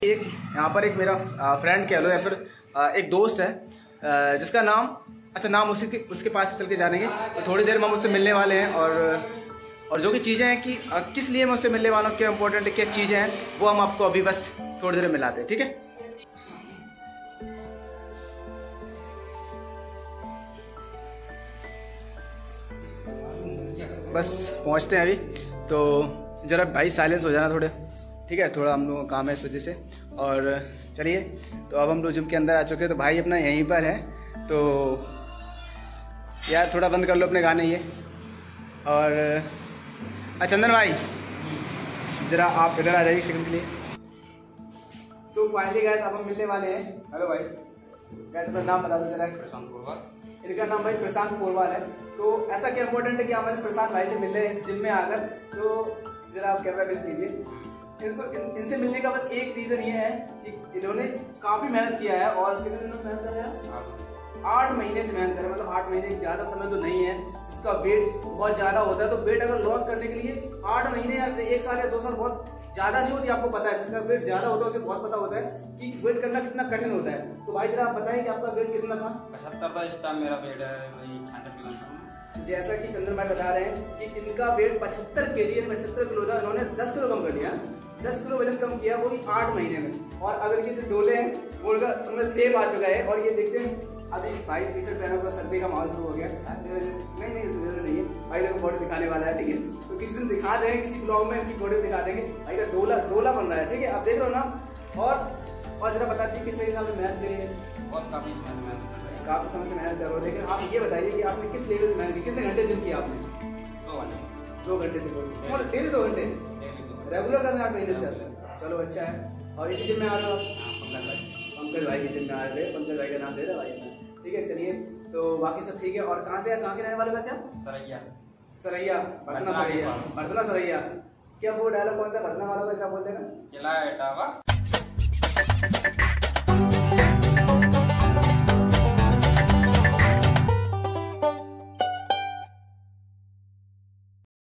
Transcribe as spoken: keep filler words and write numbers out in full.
एक यहाँ पर एक मेरा फ्रेंड कह लो या फिर एक दोस्त है जिसका नाम, अच्छा नाम उसी के उसके पास चल के जानेंगे। तो थोड़ी देर में हम उससे मिलने वाले हैं और और जो कि चीज़ें हैं कि किस लिए मैं उससे मिलने वाला हूँ, क्या इंपॉर्टेंट है, क्या चीज़ें हैं, वो हम आपको अभी बस थोड़ी देर में मिलाते हैं। ठीक है, बस पहुँचते हैं अभी। तो ज़रा भाई साइलेंस हो जाना थोड़े, ठीक है, थोड़ा हम लोगों का काम है इस वजह से। और चलिए, तो अब हम लोग जिम के अंदर आ चुके हैं। तो भाई अपना यहीं पर है, तो यार थोड़ा बंद कर लो अपने गाने ये। और चंदन भाई ज़रा आप इधर आ जाइए सेकंड के लिए। तो फाइनली गाइस अब हम मिलने वाले हैं। हेलो भाई, गाइस अपना नाम बता दो जरा। प्रशांत पोरवाल। इनका नाम भाई प्रशांत पोरवाल है। तो ऐसा क्या इंपॉर्टेंट है कि हमारे प्रशांत भाई से मिल रहे हैं इस जिम में आकर। तो जरा आप कैमरा बेस कीजिए। इनको इन, इनसे मिलने का बस एक रीजन ये है कि इन्होंने काफी मेहनत किया है। और कितने दिनों से मेहनत कर रहे हैं? आठ महीने से मेहनत कर रहे हैं। मतलब आठ महीने ज्यादा समय तो नहीं है, जिसका वेट बहुत ज्यादा होता है। तो वेट अगर लॉस करने के लिए आठ महीने या एक साल या दो साल बहुत ज्यादा नहीं होती, आपको पता है। जिसका वेट ज्यादा होता है उसे बहुत पता होता है कि वेट करना कितना कठिन होता है। तो भाई जरा आप बताएं कि आपका वेट कितना था? पचहत्तर था इस टाइम मेरा वेट है वही छियासठ किलो था। जैसा कि चंदन भाई बता रहे हैं कि इनका वेट पचहत्तर के जी पचहत्तर किलो था, इन्होंने दस किलो कम कर दिया। दस किलो वजन कम किया, वो भी आठ महीने में। और अब इनके जो डोले हैं वो उनमें सेब आ चुका है। और ये देखते हैं अभी भाई टी शर्ट पहना हुआ, सर्दी का माहौल शुरू हो गया। नहीं नहीं नहीं है भाई, देखो बॉडी दिखाने वाला है, ठीक है। तो किसी दिन दिखा देंगे, किसी ब्लॉग में इनकी बॉडी दिखा देंगे। भाई का डोला डोला बन रहा है, ठीक है, आप देख रहे हो ना। और और जरा बताती है किस तरीके से आपने मेहनत करी है? बहुत काफी मेहनत कर रहे हैं, काफी समय से मेहनत कर रहे हो। लेकिन आप ये बताइए कि आपने किस लेवल से मेहनत की, कितने घंटे जिम किया आपने? दो घंटे दो घंटे से और डेली दो घंटे रेगुलर करना आठ महीने से? चलो अच्छा है। और इसी जिम में आ रहे हो आप? पंकज भाई के जिम में आ रहे, पंकज भाई का नाम दे रहे भाई, ठीक है। चलिए, तो बाकी सब ठीक है। और कहाँ से कहाँ के रहने वाले वैसे आप? सरैया। सरैया, भरतना सरैया, भरतना सरैया। क्या वो डायलॉग कौन सा भरतना वाला का बोल देना? चिल्ला